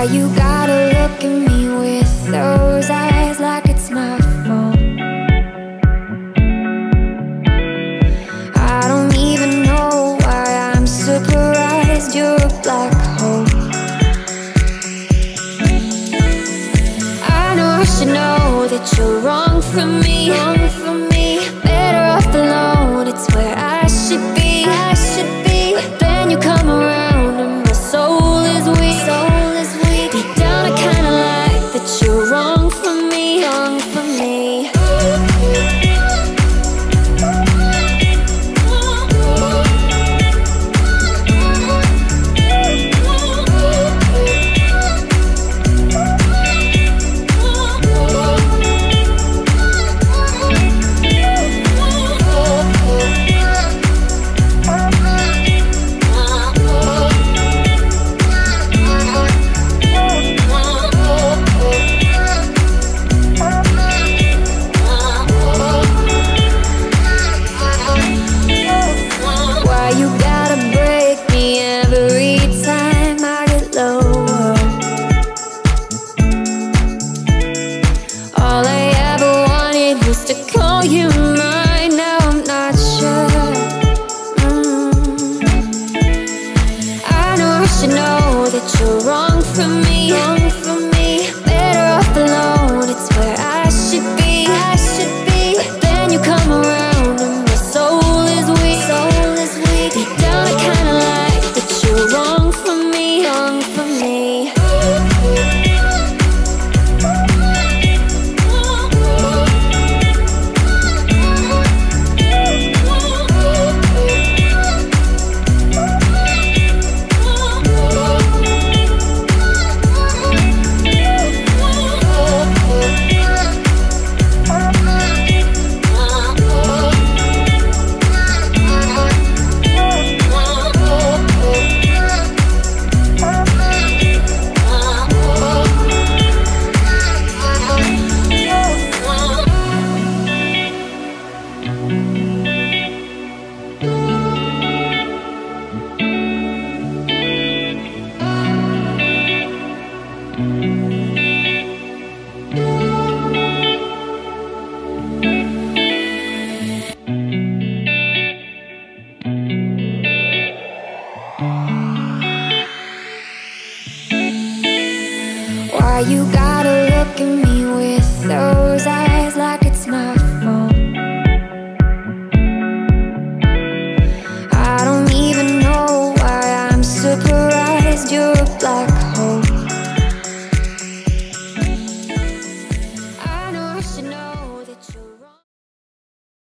you gotta look at me with those eyes like it's my fault? I don't even know why I'm surprised you're a black hole. I know I should know that you're wrong for me, wrong for me. Better off alone, it's where I should be, I should be. But then you come around and my soul is weak, soul is weak. Deep down I kinda like that you're wrong for me, wrong for me. You're wrong for me, wrong for me. Better off alone, it's where I should be, I should be. But then you come around and my soul is weak, soul is weak. Deep down I kinda like that you're wrong for me, wrong for me. Why you gotta look at me with those eyes like it's my fault? I don't even know why I'm surprised you're a black hole.